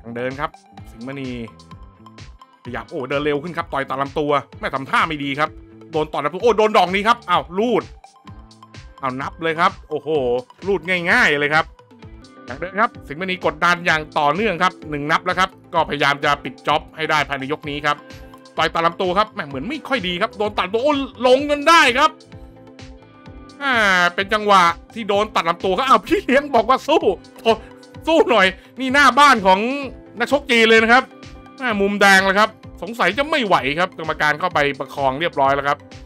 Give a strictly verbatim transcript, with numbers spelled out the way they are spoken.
เดินครับสิงห์มณีขยับโอ้เดินเร็วขึ้นครับต่อยตัดลำตัวไม่ทำท่าไม่ดีครับโดนต่อยลำตัวโอ้โดนดอกนี้ครับอ้าวลูดเอานับเลยครับโอ้โหลูดง่ายๆเลยครับอย่างเดิมครับสิงห์มณีกดดันอย่างต่อเนื่องครับหนึ่งนับแล้วครับก็พยายามจะปิดจ็อบให้ได้ภายในยกนี้ครับต่อยตัดลำตัวครับแหมเหมือนไม่ค่อยดีครับโดนตัดตัวโอ้ลงกันได้ครับอ่าเป็นจังหวะที่โดนตัดลำตัวครับอ้าวพี่เลี้ยงบอกว่าสู้สู้หน่อยนี่หน้าบ้านของนักชกจีนเลยนะครับมุมแดงเลยครับสงสัยจะไม่ไหวครับกรรมการเข้าไปประคองเรียบร้อยแล้วครับ